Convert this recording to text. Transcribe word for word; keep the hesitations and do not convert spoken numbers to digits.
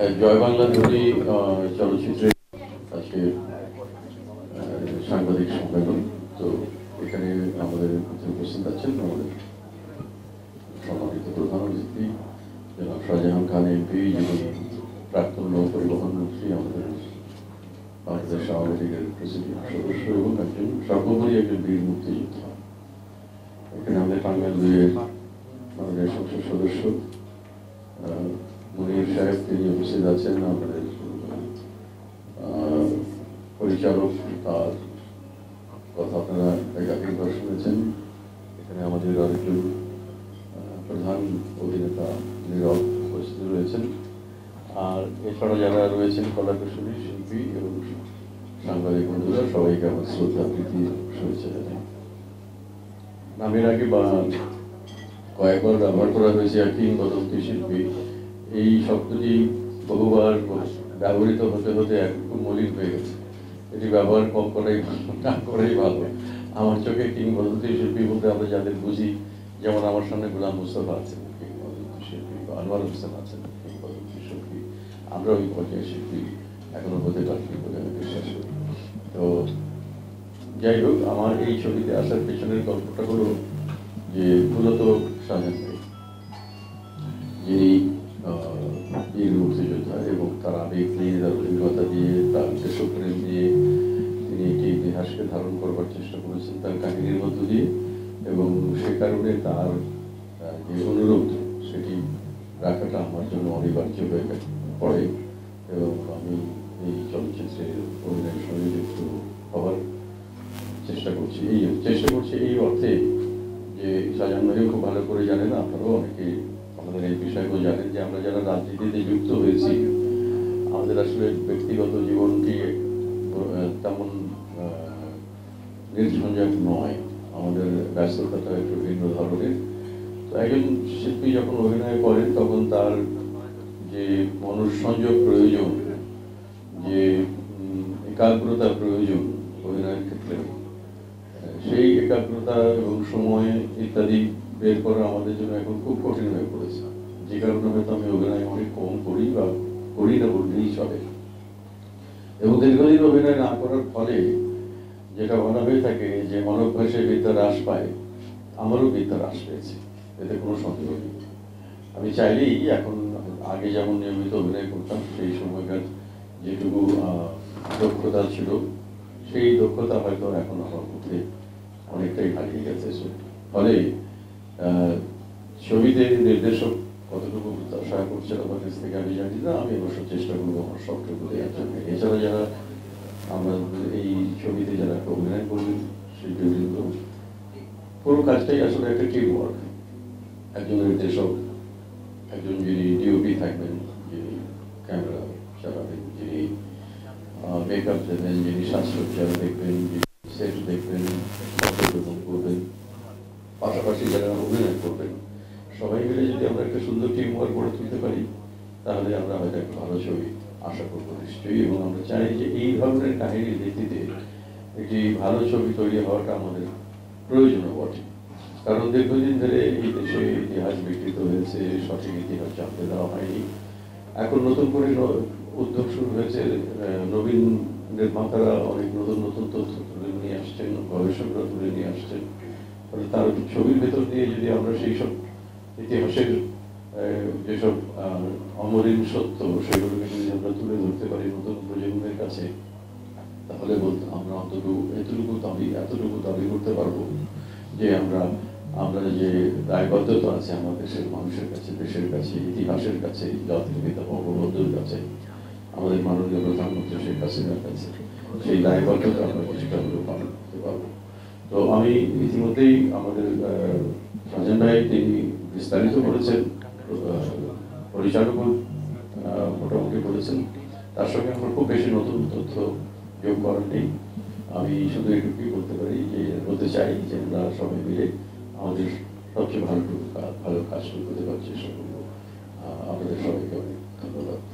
জয় বাংলা ধ্বনি চলচ্চিত্রে আজকে সাংবাদিক সম্মেলন। তো এখানে আমাদের উপস্থিত আছেন আমাদের সম্মানিত প্রধান অতিথি জনাব শাহজাহান খান এমপি, যিনি প্রাক্তন নৌ পরিবহন মন্ত্রী, আমাদের বাংলাদেশ আওয়ামী লীগের প্রেসিডেন্ট সদস্য এবং একজন সর্বোপরি একজন বীর মুক্তিযোদ্ধা। এখানে আমাদের টাঙ্গাইল দুইয়ের আমাদের সংসদ সদস্য মনির সাহেব, তিনি উপস্থিত আছেন। আমাদের পরিচালক, তার কথা আপনারা একাধিকবার শুনেছেন। এখানে আমাদের আরেকজন প্রধান অভিনেতা নীরব উপস্থিত রয়েছেন। আর এছাড়া যারা রয়েছেন কলাকুশলী, শিল্পী এবং সাংবাদিক বন্ধুরা, সবাইকে আমার শ্রদ্ধা প্রীতি শুভেচ্ছা জানাই। নামের আগে বা কয়েকবার ব্যবহার করা হয়েছে কিংবদন্তি শিল্পী, এই শব্দটি বহুবার ব্যবহৃত হতে হতে একটু মলিন হয়ে গেছে। এটি ব্যবহার কম করাই ভালো, না করাই ভালো। আমার চোখে কিংবদন্তি শিল্পী বলতে আমরা যাদের বুঝি, যেমন আমার সামনে গোলাম মুস্তফা আছেন কিংবদন্তি শিল্পী, আনোয়ার হোসেন আছেন কিংবদন্তি শিল্পী, আমরা ওই পর্যায়ে শিল্পী এখনো হতে পারি বলে আমি বিশ্বাস করি। তো যাই হোক, আমার এই ছবিতে আসার পেছনের গল্পটা হলো যে মূলত শাহজাহান ভাই, যিনি বীর মুক্তিযোদ্ধা এবং তার আবেগ দিয়ে, তার অভিজ্ঞতা দিয়ে, তার দেশপ্রেম দিয়ে তিনি একটি ইতিহাসকে ধারণ করবার চেষ্টা করেছেন তার কাহিনীর মধ্য দিয়ে, এবং সে কারণে তার যে অনুরোধ সেটি রাখাটা আমার জন্য অনিবার্য হয়ে পড়ে এবং আমি এই চলচ্চিত্রে অভিনয়ের সঙ্গে যুক্ত হওয়ার চেষ্টা করছি। এই চেষ্টা করছি এই অর্থে যে শাহজাহান ভাইও খুব ভালো করে জানেন, আপনারাও অনেকে আমাদের এই বিষয়গুলো জানেন যে আমরা যারা রাজনীতিতে যুক্ত হয়েছি, আমাদের আসলে ব্যক্তিগত জীবনটি তেমন নির্ঝঞ্ঝাট নয়, আমাদের ব্যস্ততাটা একটু ভিন্ন ধরনের। তো একজন শিল্পী যখন অভিনয় করেন তখন তার যে মনঃসংযোগ প্রয়োজন, যে একাগ্রতা প্রয়োজন অভিনয়ের ক্ষেত্রে, সেই একাগ্রতা এবং সময় ইত্যাদি বের করা আমাদের জন্য এখন খুব কঠিন হয়ে পড়েছে, যে কারণে হয়তো আমি অভিনয় অনেক কম করি বা করি না বললেই চলে। এবং দীর্ঘদিন অভিনয় না করার ফলে যেটা বলা হয়ে থাকে যে মনোভ্যাসে বিদ্যা হ্রাস পায়, আমারও বিদ্যা হ্রাস পেয়েছে, এতে কোনো সন্দেহ নেই। আমি চাইলেই এখন আগে যেমন নিয়মিত অভিনয় করতাম, সেই সময়কার যেটুকু দক্ষতা ছিল সেই দক্ষতা হয়তো এখন আমার মধ্যে অনেকটাই হারিয়ে গেছে। ফলে ছবিতে নির্দেশক কতটুকু প্রত্যাশা করছেন আমার কাছ থেকে আমি জানি না, আমি অবশ্য চেষ্টা করবো আমার সবটুকু দেওয়ার জন্য। এছাড়া যারা আমাদের এই ছবিতে যারা অভিনয় করবেন শিল্পীবৃন্দ, পুরো কাজটাই আসলে একটা টিম ওয়ার্ক। একজন নির্দেশক, একজন যিনি ডিওপি থাকবেন, যিনি ক্যামেরা চালাবেন, যিনি মেকআপ দেবেন, যিনি সাজসজ্জা দেখবেন, যিনি সেট দেখবেন, ফটোগ্রাফি করবেন, পাশাপাশি যারা অভিনয় করবেন, সবাই মিলে যদি আমরা একটা সুন্দর টিম ওয়ার্ক করে তুলতে পারি, তাহলে আমরা হয়তো একটা ভালো ছবি আশা করবো নিশ্চয়ই। এবং আমরা চাই যে এই ধরনের কাহিনীর ভিত্তিতে একটি ভালো ছবি তৈরি হওয়াটা আমাদের প্রয়োজনও বটে। কারণ দীর্ঘদিন ধরে এই দেশে ইতিহাস বিকৃত হয়েছে, সঠিক ইতিহাস জানতে দেওয়া হয়নি। এখন নতুন করে উদ্যোগ শুরু হয়েছে, নবীন নির্মাতারা অনেক নতুন নতুন তথ্য তুলে নিয়ে আসছেন, গবেষকরা তুলে নিয়ে আসছেন। ফলে তার ছবির ভেতর দিয়ে যদি আমরা সেই সব ইতিহাসের যেসব অমরিন সত্য, সেগুলোকে যদি আমরা তুলে ধরতে পারি নতুন প্রজন্মের কাছে, তাহলে বলতে আমরা অন্তত এতটুকু দাবি এতটুকু দাবি করতে পারবো যে আমরা আমরা যে দায়বদ্ধতা আছে আমার দেশের মানুষের কাছে, দেশের কাছে, ইতিহাসের কাছে, জাতির পিতা বঙ্গবন্ধুর কাছে, আমাদের মাননীয় প্রধানমন্ত্রী শেখ হাসিনার কাছে, সেই দায়বদ্ধতা আমরা কিছুটা হলেও পালন করতে পারবো। তো আমি ইতিমধ্যেই আমাদের শাহজাহান ভাই তিনি বিস্তারিত বলেছেন, পরিচালকও মোটামুটি বলেছেন, তার সঙ্গে আমার খুব বেশি নতুন তথ্য যোগ করার নেই। আমি শুধু এটুকুই বলতে পারি যে বলতে চাই যে আমরা সবাই মিলে আমাদের সবচেয়ে ভালো ভালো কাজ শুরু করতে পারছি। আপনাদের সবাইকে অনেক ধন্যবাদ।